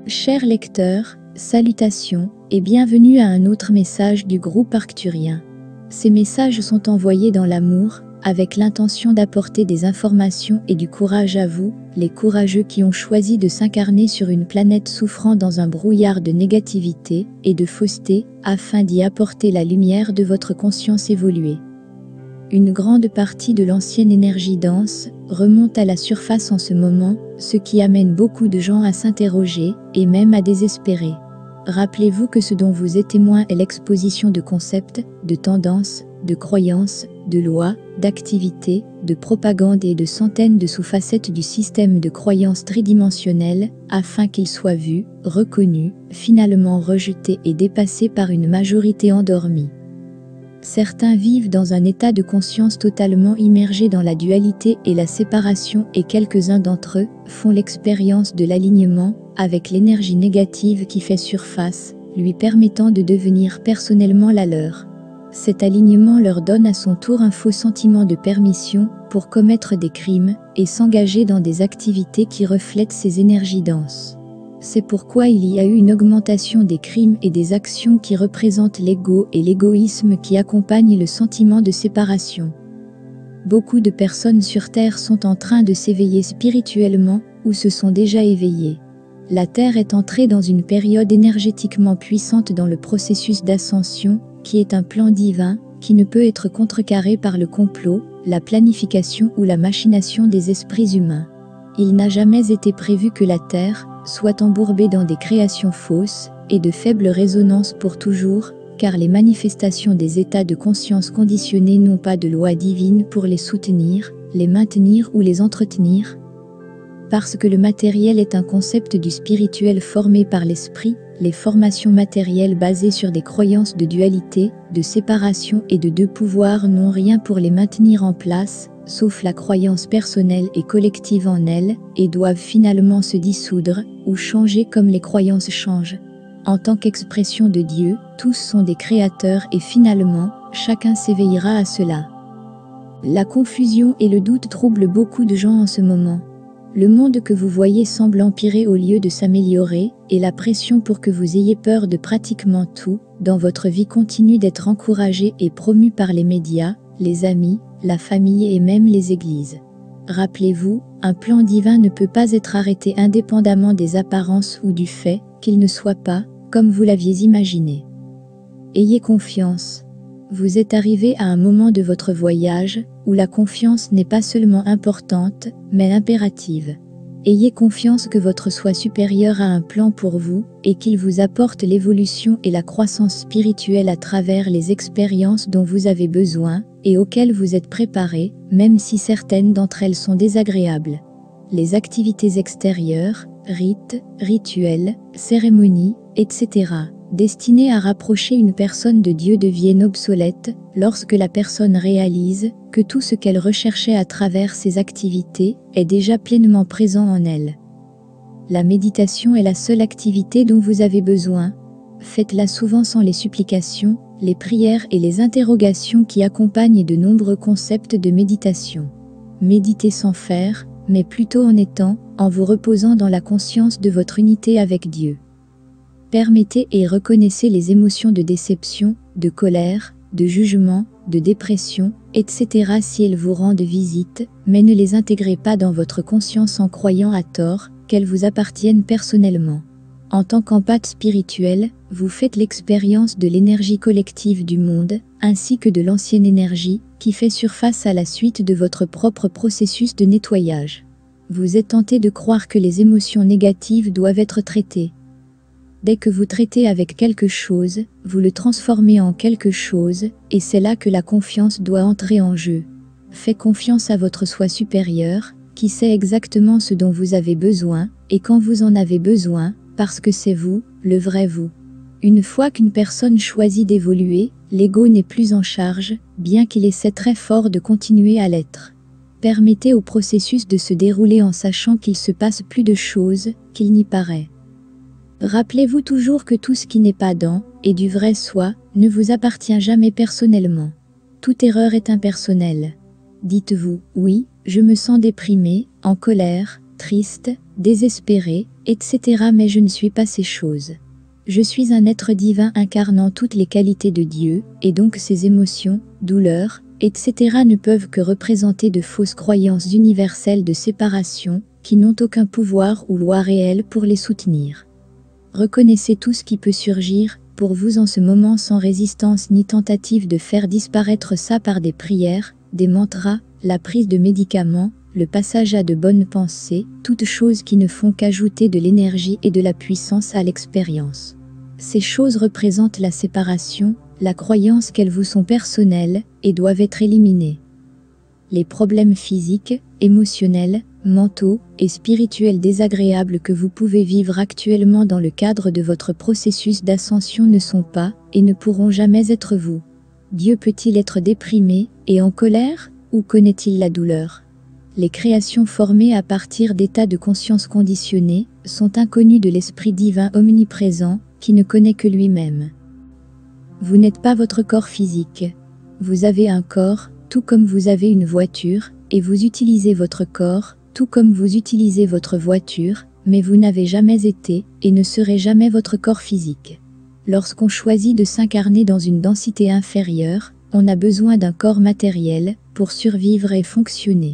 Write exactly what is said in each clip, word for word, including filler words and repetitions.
Chers lecteurs, salutations et bienvenue à un autre message du groupe arcturien. Ces messages sont envoyés dans l'amour, avec l'intention d'apporter des informations et du courage à vous, les courageux qui ont choisi de s'incarner sur une planète souffrant dans un brouillard de négativité et de fausseté, afin d'y apporter la lumière de votre conscience évoluée. Une grande partie de l'ancienne énergie dense remonte à la surface en ce moment, ce qui amène beaucoup de gens à s'interroger et même à désespérer. Rappelez-vous que ce dont vous êtes témoin est l'exposition de concepts, de tendances, de croyances, de lois, d'activités, de propagande et de centaines de sous-facettes du système de croyances tridimensionnelles, afin qu'ils soient vus, reconnus, finalement rejetés et dépassés par une majorité endormie. Certains vivent dans un état de conscience totalement immergé dans la dualité et la séparation et quelques-uns d'entre eux font l'expérience de l'alignement avec l'énergie négative qui fait surface, lui permettant de devenir personnellement la leur. Cet alignement leur donne à son tour un faux sentiment de permission pour commettre des crimes et s'engager dans des activités qui reflètent ces énergies denses. C'est pourquoi il y a eu une augmentation des crimes et des actions qui représentent l'ego et l'égoïsme qui accompagnent le sentiment de séparation. Beaucoup de personnes sur Terre sont en train de s'éveiller spirituellement ou se sont déjà éveillées. La Terre est entrée dans une période énergétiquement puissante dans le processus d'ascension, qui est un plan divin, qui ne peut être contrecarré par le complot, la planification ou la machination des esprits humains. Il n'a jamais été prévu que la Terre soit embourbée dans des créations fausses et de faibles résonances pour toujours, car les manifestations des états de conscience conditionnés n'ont pas de loi divine pour les soutenir, les maintenir ou les entretenir. Parce que le matériel est un concept du spirituel formé par l'esprit, les formations matérielles basées sur des croyances de dualité, de séparation et de deux pouvoirs n'ont rien pour les maintenir en place, sauf la croyance personnelle et collective en elles, et doivent finalement se dissoudre, ou changer comme les croyances changent. En tant qu'expression de Dieu, tous sont des créateurs et finalement, chacun s'éveillera à cela. La confusion et le doute troublent beaucoup de gens en ce moment. Le monde que vous voyez semble empirer au lieu de s'améliorer, et la pression pour que vous ayez peur de pratiquement tout, dans votre vie continue d'être encouragée et promue par les médias, les amis, la famille et même les églises. Rappelez-vous, un plan divin ne peut pas être arrêté indépendamment des apparences ou du fait qu'il ne soit pas, comme vous l'aviez imaginé. Ayez confiance. Vous êtes arrivé à un moment de votre voyage où la confiance n'est pas seulement importante, mais impérative. Ayez confiance que votre soi supérieur a un plan pour vous et qu'il vous apporte l'évolution et la croissance spirituelle à travers les expériences dont vous avez besoin et auxquelles vous êtes préparé, même si certaines d'entre elles sont désagréables. Les activités extérieures, rites, rituels, cérémonies, et cetera, destinées à rapprocher une personne de Dieu deviennent obsolètes lorsque la personne réalise que tout ce qu'elle recherchait à travers ces activités est déjà pleinement présent en elle. La méditation est la seule activité dont vous avez besoin. Faites-la souvent sans les supplications, les prières et les interrogations qui accompagnent de nombreux concepts de méditation. Méditez sans faire, mais plutôt en étant, en vous reposant dans la conscience de votre unité avec Dieu. Permettez et reconnaissez les émotions de déception, de colère, de jugement, de dépression, et cetera si elles vous rendent visite, mais ne les intégrez pas dans votre conscience en croyant à tort qu'elles vous appartiennent personnellement. En tant qu'empathe spirituel, vous faites l'expérience de l'énergie collective du monde, ainsi que de l'ancienne énergie, qui fait surface à la suite de votre propre processus de nettoyage. Vous êtes tenté de croire que les émotions négatives doivent être traitées. Dès que vous traitez avec quelque chose, vous le transformez en quelque chose, et c'est là que la confiance doit entrer en jeu. Faites confiance à votre soi supérieur, qui sait exactement ce dont vous avez besoin, et quand vous en avez besoin, parce que c'est vous, le vrai vous. Une fois qu'une personne choisit d'évoluer, l'ego n'est plus en charge, bien qu'il essaie très fort de continuer à l'être. Permettez au processus de se dérouler en sachant qu'il se passe plus de choses qu'il n'y paraît. Rappelez-vous toujours que tout ce qui n'est pas dans, et du vrai soi, ne vous appartient jamais personnellement. Toute erreur est impersonnelle. Dites-vous, oui, je me sens déprimé, en colère, triste, désespéré, et cetera. Mais je ne suis pas ces choses. Je suis un être divin incarnant toutes les qualités de Dieu, et donc ces émotions, douleurs, et cetera ne peuvent que représenter de fausses croyances universelles de séparation, qui n'ont aucun pouvoir ou loi réelle pour les soutenir. Reconnaissez tout ce qui peut surgir pour vous en ce moment sans résistance ni tentative de faire disparaître ça par des prières, des mantras, la prise de médicaments, le passage à de bonnes pensées, toutes choses qui ne font qu'ajouter de l'énergie et de la puissance à l'expérience. Ces choses représentent la séparation, la croyance qu'elles vous sont personnelles et doivent être éliminées. Les problèmes physiques, émotionnels, mentaux et spirituels désagréables que vous pouvez vivre actuellement dans le cadre de votre processus d'ascension ne sont pas et ne pourront jamais être vous. Dieu peut-il être déprimé et en colère, ou connaît-il la douleur? Les créations formées à partir d'états de conscience conditionnés sont inconnues de l'Esprit divin omniprésent qui ne connaît que lui-même. Vous n'êtes pas votre corps physique. Vous avez un corps, tout comme vous avez une voiture, et vous utilisez votre corps, tout comme vous utilisez votre voiture, mais vous n'avez jamais été et ne serez jamais votre corps physique. Lorsqu'on choisit de s'incarner dans une densité inférieure, on a besoin d'un corps matériel pour survivre et fonctionner.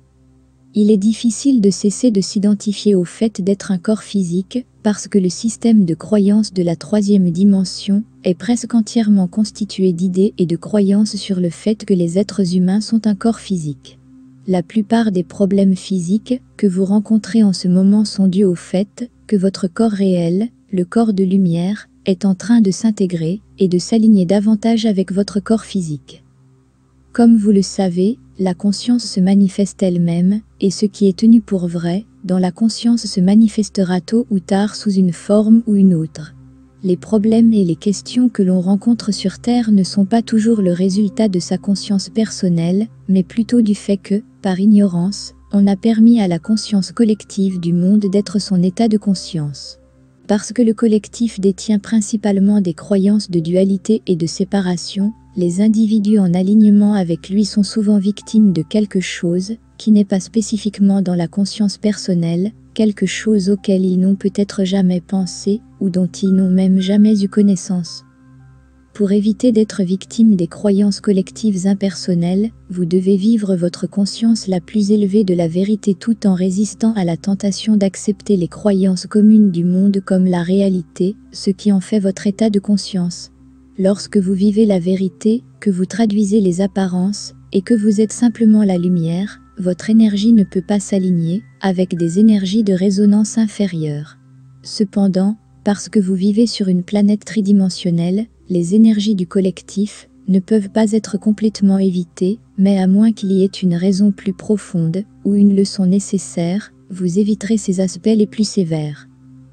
Il est difficile de cesser de s'identifier au fait d'être un corps physique, parce que le système de croyance de la troisième dimension est presque entièrement constitué d'idées et de croyances sur le fait que les êtres humains sont un corps physique. La plupart des problèmes physiques que vous rencontrez en ce moment sont dus au fait que votre corps réel, le corps de lumière, est en train de s'intégrer et de s'aligner davantage avec votre corps physique. Comme vous le savez, la conscience se manifeste elle-même, et ce qui est tenu pour vrai, dans la conscience se manifestera tôt ou tard sous une forme ou une autre. Les problèmes et les questions que l'on rencontre sur Terre ne sont pas toujours le résultat de sa conscience personnelle, mais plutôt du fait que, par ignorance, on a permis à la conscience collective du monde d'être son état de conscience. Parce que le collectif détient principalement des croyances de dualité et de séparation, les individus en alignement avec lui sont souvent victimes de quelque chose qui n'est pas spécifiquement dans la conscience personnelle, quelque chose auquel ils n'ont peut-être jamais pensé ou dont ils n'ont même jamais eu connaissance. Pour éviter d'être victime des croyances collectives impersonnelles, vous devez vivre votre conscience la plus élevée de la vérité tout en résistant à la tentation d'accepter les croyances communes du monde comme la réalité, ce qui en fait votre état de conscience. Lorsque vous vivez la vérité, que vous traduisez les apparences, et que vous êtes simplement la lumière, votre énergie ne peut pas s'aligner avec des énergies de résonance inférieures. Cependant, parce que vous vivez sur une planète tridimensionnelle, les énergies du collectif ne peuvent pas être complètement évitées, mais à moins qu'il y ait une raison plus profonde ou une leçon nécessaire, vous éviterez ces aspects les plus sévères.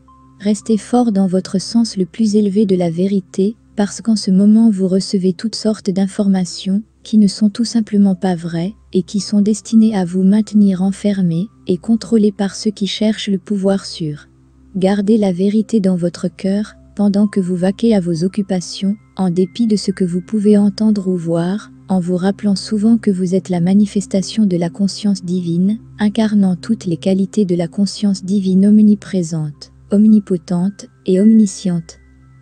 Restez fort dans votre sens le plus élevé de la vérité, parce qu'en ce moment vous recevez toutes sortes d'informations qui ne sont tout simplement pas vraies et qui sont destinées à vous maintenir enfermés et contrôlés par ceux qui cherchent le pouvoir sur. Gardez la vérité dans votre cœur pendant que vous vaquez à vos occupations, en dépit de ce que vous pouvez entendre ou voir, en vous rappelant souvent que vous êtes la manifestation de la conscience divine, incarnant toutes les qualités de la conscience divine omniprésente, omnipotente et omnisciente.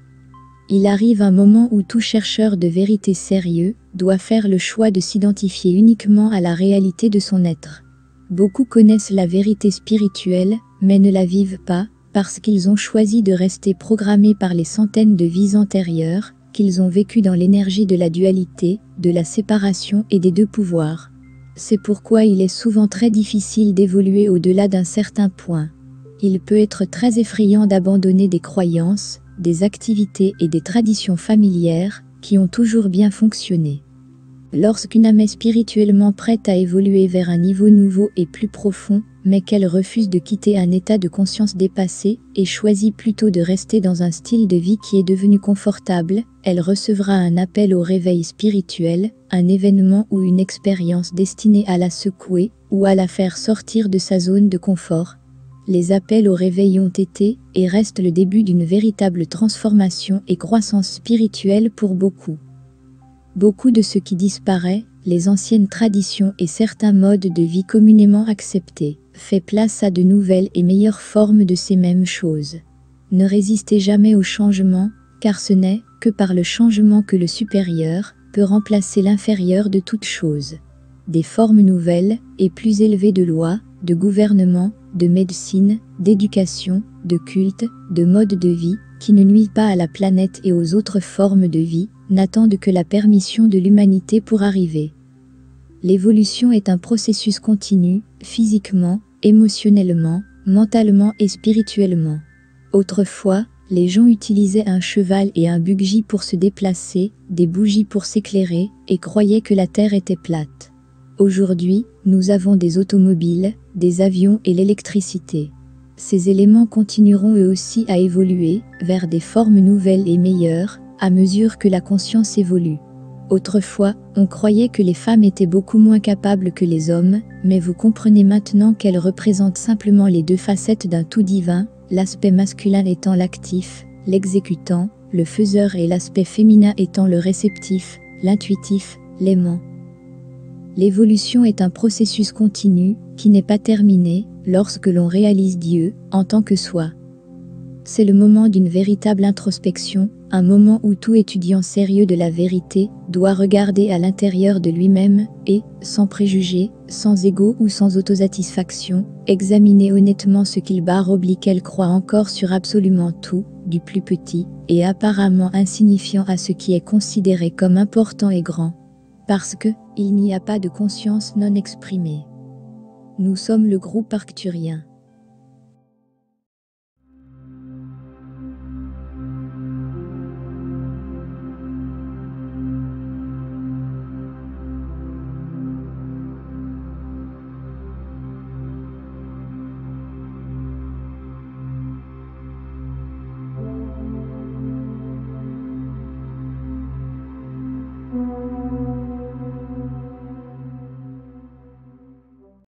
Il arrive un moment où tout chercheur de vérité sérieux doit faire le choix de s'identifier uniquement à la réalité de son être. Beaucoup connaissent la vérité spirituelle, mais ne la vivent pas, parce qu'ils ont choisi de rester programmés par les centaines de vies antérieures, qu'ils ont vécues dans l'énergie de la dualité, de la séparation et des deux pouvoirs. C'est pourquoi il est souvent très difficile d'évoluer au-delà d'un certain point. Il peut être très effrayant d'abandonner des croyances, des activités et des traditions familières qui ont toujours bien fonctionné. Lorsqu'une âme est spirituellement prête à évoluer vers un niveau nouveau et plus profond, mais qu'elle refuse de quitter un état de conscience dépassé et choisit plutôt de rester dans un style de vie qui est devenu confortable, elle recevra un appel au réveil spirituel, un événement ou une expérience destinée à la secouer ou à la faire sortir de sa zone de confort. Les appels au réveil ont été et restent le début d'une véritable transformation et croissance spirituelle pour beaucoup. Beaucoup de ce qui disparaît, les anciennes traditions et certains modes de vie communément acceptés, fait place à de nouvelles et meilleures formes de ces mêmes choses. Ne résistez jamais au changement, car ce n'est que par le changement que le supérieur peut remplacer l'inférieur de toute chose. Des formes nouvelles et plus élevées de lois, de gouvernement, de médecine, d'éducation, de culte, de mode de vie, qui ne nuisent pas à la planète et aux autres formes de vie, n'attendent que la permission de l'humanité pour arriver. L'évolution est un processus continu, physiquement, émotionnellement, mentalement et spirituellement. Autrefois, les gens utilisaient un cheval et un buggy pour se déplacer, des bougies pour s'éclairer, et croyaient que la Terre était plate. Aujourd'hui, nous avons des automobiles, des avions et l'électricité. Ces éléments continueront eux aussi à évoluer vers des formes nouvelles et meilleures, à mesure que la conscience évolue. Autrefois, on croyait que les femmes étaient beaucoup moins capables que les hommes, mais vous comprenez maintenant qu'elles représentent simplement les deux facettes d'un tout divin, l'aspect masculin étant l'actif, l'exécutant, le faiseur et l'aspect féminin étant le réceptif, l'intuitif, l'aimant. L'évolution est un processus continu, qui n'est pas terminé, lorsque l'on réalise Dieu, en tant que soi. C'est le moment d'une véritable introspection, un moment où tout étudiant sérieux de la vérité doit regarder à l'intérieur de lui-même et, sans préjugés, sans ego ou sans autosatisfaction, examiner honnêtement ce qu'il barre oblique elle croit encore sur absolument tout, du plus petit et apparemment insignifiant à ce qui est considéré comme important et grand. Parce que, il n'y a pas de conscience non exprimée. Nous sommes le groupe arcturien.